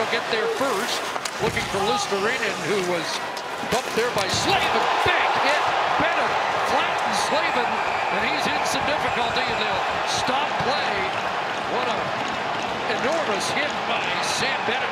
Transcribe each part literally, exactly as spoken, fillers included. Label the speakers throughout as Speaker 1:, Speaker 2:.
Speaker 1: get there first, looking for Lusterinen, who was bumped there by Slavin. Big hit. Bennett flattens Slavin, and he's in some difficulty, and they'll stop play. What a enormous hit by Sam Bennett.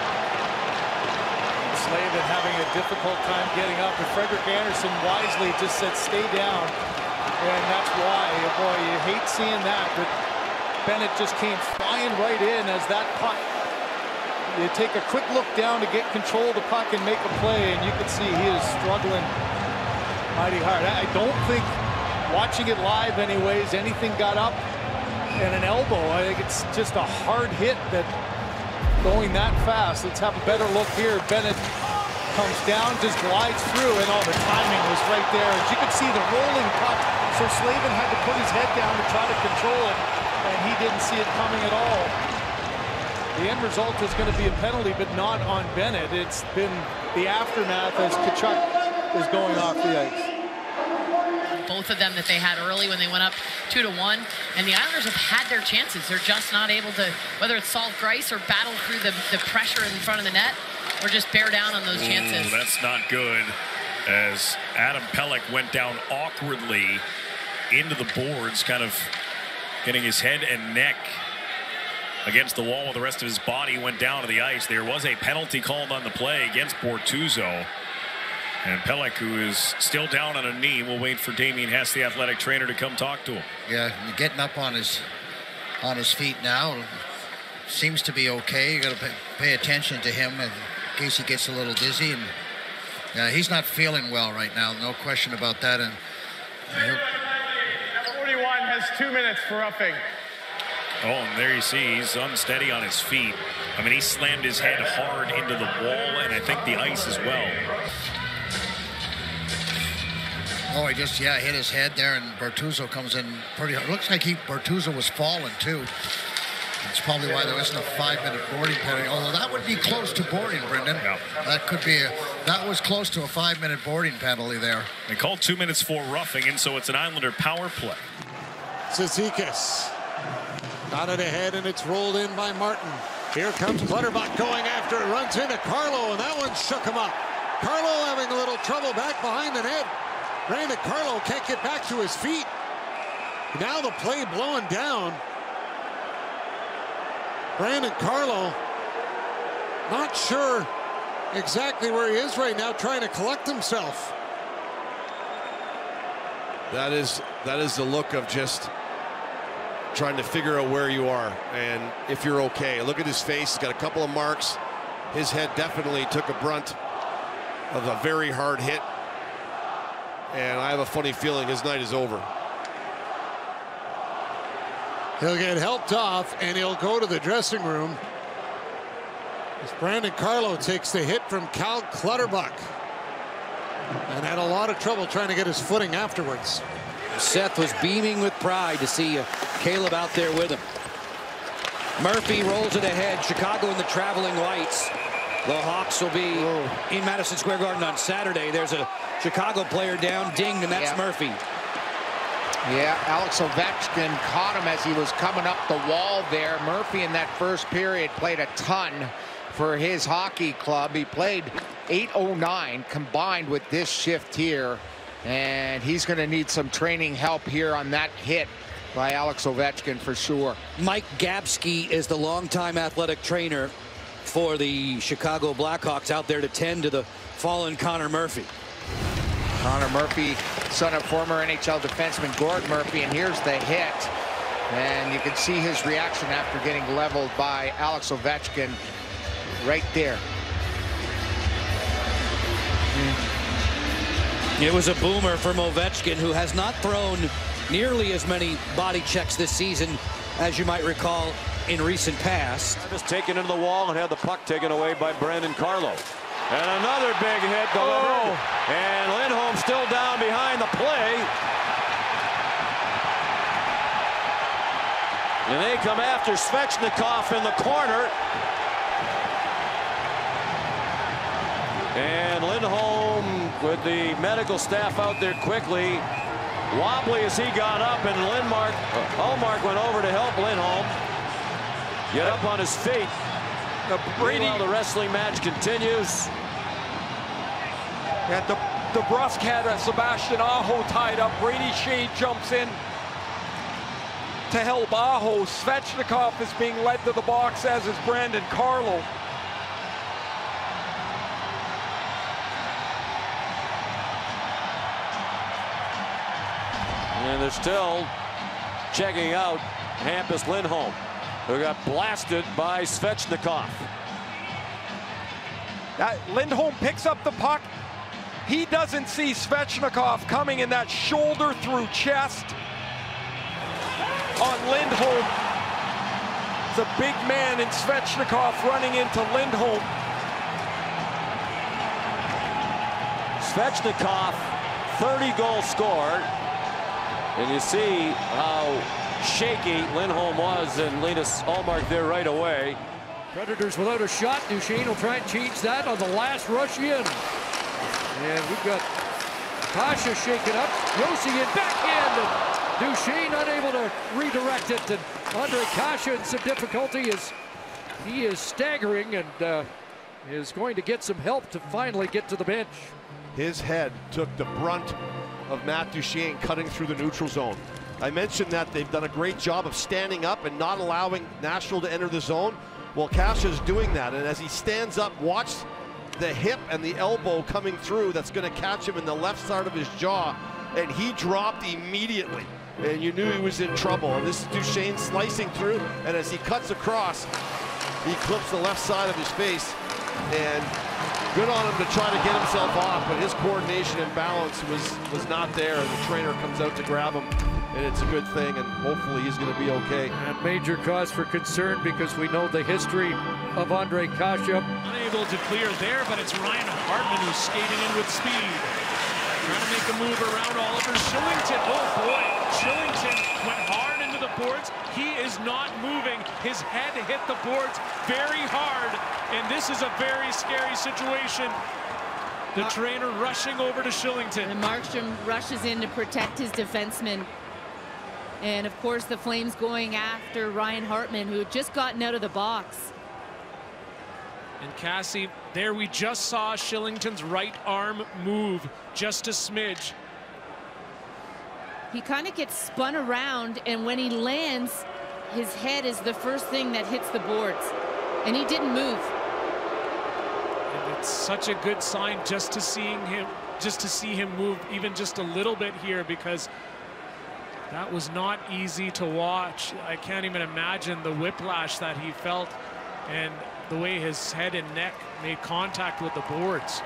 Speaker 2: Slavin having a difficult time getting up, and Frederick Anderson wisely just said stay down, and that's why, boy, you hate seeing that, but Bennett just came flying right in as that puck. You take a quick look down to get control of the puck and make a play, and you can see he is struggling mighty hard. I don't think, watching it live anyways, anything got up and an elbow. I think it's just a hard hit that going that fast. Let's have a better look here. Bennett comes down, just glides through, and all the timing was right there. As you can see, the rolling puck, so Slavin had to put his head down to try to control it, and he didn't see it coming at all. The end result is going to be a penalty, but not on Bennett. It's been the aftermath as Tkachuk is going off the ice.
Speaker 3: Both of them that they had early when they went up two to one, and the Islanders have had their chances. They're just not able to, whether it's solve Greiss or battle through the, the pressure in front of the net, or just bear down on those chances.
Speaker 4: Ooh, that's not good, as Adam Pelech went down awkwardly into the boards, kind of getting his head and neck against the wall with the rest of his body, went down to the ice. There was a penalty called on the play against Bortuzzo. And Pelech, who is still down on a knee, will wait for Damien Hess, the athletic trainer, to come talk to him.
Speaker 5: Yeah, getting up on his on his feet now. Seems to be okay. You got to pay, pay attention to him in case he gets a little dizzy. And yeah, he's not feeling well right now. No question about that. And
Speaker 6: forty-one has two minutes for roughing.
Speaker 4: Oh, and there you see he's unsteady on his feet. I mean, he slammed his head hard into the wall, and I think the ice as well.
Speaker 5: Oh, he just, yeah, hit his head there, and Bortuzzo comes in pretty hard. Looks like he, Bortuzzo was falling, too. That's probably why there isn't a five-minute boarding penalty. Although that would be close to boarding, Brendan.
Speaker 4: Yeah.
Speaker 5: That could be, a, that was close to a five-minute boarding penalty there.
Speaker 4: They called two minutes for roughing, and so it's an Islander power play.
Speaker 7: Zizekas got it ahead, and it's rolled in by Martin. Here comes Clutterbuck going after it, runs into Carlo, and that one shook him up. Carlo having a little trouble back behind the net. Brandon Carlo can't get back to his feet. Now the play blowing down. Brandon Carlo not sure exactly where he is right now, trying to collect himself.
Speaker 8: That is that is the look of just trying to figure out where you are and if you're okay. Look at his face. He's got a couple of marks. His head definitely took a brunt of a very hard hit. And I have a funny feeling his night is over.
Speaker 7: He'll get helped off, and he'll go to the dressing room as Brandon Carlo takes the hit from Cal Clutterbuck, and had a lot of trouble trying to get his footing afterwards.
Speaker 9: Seth was beaming with pride to see uh, Caleb out there with him. Murphy rolls it ahead. Chicago in the traveling lights. The Hawks will be Whoa. in Madison Square Garden on Saturday. There's a Chicago player down, dinged, and that's yeah. Murphy.
Speaker 10: Yeah, Alex Ovechkin caught him as he was coming up the wall there. Murphy in that first period played a ton for his hockey club. He played eight oh nine combined with this shift here, and he's going to need some training help here on that hit by Alex Ovechkin for sure.
Speaker 9: Mike Gabsky is the longtime athletic trainer for the Chicago Blackhawks, out there to tend to the fallen Connor Murphy.
Speaker 10: Connor Murphy, son of former N H L defenseman Gord Murphy, and here's the hit. And you can see his reaction after getting leveled by Alex Ovechkin right there.
Speaker 9: It was a boomer from Ovechkin, who has not thrown nearly as many body checks this season as you might recall in recent past.
Speaker 11: Just taken into the wall and had the puck taken away by Brandon Carlo. And another big hit delivered. Oh. And Lindholm still down behind the play. And they come after Svechnikov in the corner. And Lindholm with the medical staff out there quickly. Wobbly as he got up, and Lindmark, uh, Ullmark went over to help Lindholm get up on his feet.
Speaker 12: The Brady.
Speaker 11: Meanwhile, the wrestling match continues.
Speaker 12: And the, the Brusque had a Sebastian Aho tied up. Brady Shea jumps in to help Aho. Svechnikov is being led to the box, as is Brandon Carlo.
Speaker 11: And they're still checking out Hampus Lindholm, who got blasted by Svechnikov.
Speaker 12: That Lindholm picks up the puck. He doesn't see Svechnikov coming in, that shoulder through chest on Lindholm. It's a big man in Svechnikov running into Lindholm.
Speaker 11: Svechnikov, thirty goals scored. And you see how shaky Lindholm was, and Linus Ullmark there right away.
Speaker 1: Predators without a shot. Duchesne will try and change that on the last rush in. And we've got Kasha shaken up. Yossi in backhand. And Duchesne unable to redirect it. And Andre Kasha in some difficulty as he is staggering and uh, is going to get some help to finally get to the bench.
Speaker 8: His head took the brunt of Matt Duchesne cutting through the neutral zone. I mentioned that they've done a great job of standing up and not allowing Nashville to enter the zone. Well, Kasha's doing that, and as he stands up, watch the hip and the elbow coming through. That's going to catch him in the left side of his jaw, and he dropped immediately, and you knew he was in trouble. And this is Duchesne slicing through, and as he cuts across, he clips the left side of his face, and good on him to try to get himself off, but his coordination and balance was was not there, and the trainer comes out to grab him, and it's a good thing, and hopefully he's going to be okay.
Speaker 1: And major cause for concern because we know the history of Andre Kasha.
Speaker 13: Unable to clear there, but it's Ryan Hartman who's skating in with speed. Trying to make a move around Oliver Shillington. Oh boy, Shillington went hard into the boards. He is not moving. His head hit the boards very hard, and this is a very scary situation. The trainer rushing over to Shillington.
Speaker 14: And Markstrom rushes in to protect his defenseman. And of course the Flames going after Ryan Hartman, who had just gotten out of the box.
Speaker 13: And Cassie, there we just saw Shillington's right arm move just a smidge.
Speaker 14: He kind of gets spun around, and when he lands, his head is the first thing that hits the boards, and he didn't move.
Speaker 13: And it's such a good sign just to seeing him, just to see him move even just a little bit here, because that was not easy to watch. I can't even imagine the whiplash that he felt and the way his head and neck made contact with the boards.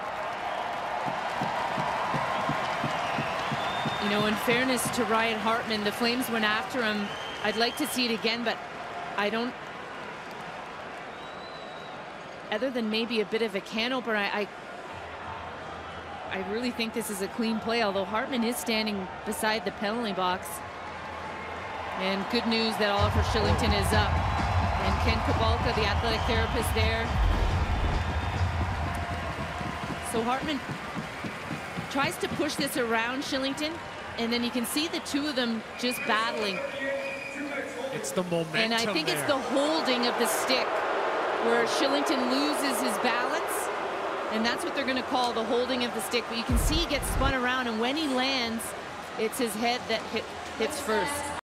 Speaker 14: You know, in fairness to Ryan Hartman, the Flames went after him. I'd like to see it again, but I don't, other than maybe a bit of a can opener, I, I I really think this is a clean play, although Hartman is standing beside the penalty box. And good news that Oliver Shillington is up. And Ken Kabalka, the athletic therapist there. So Hartman tries to push this around Shillington, and then you can see the two of them just battling.
Speaker 13: It's the momentum.
Speaker 14: And I think
Speaker 13: there.
Speaker 14: it's the holding of the stick where Shillington loses his balance, and that's what they're going to call the holding of the stick. But you can see he gets spun around, and when he lands, it's his head that hit, hits first.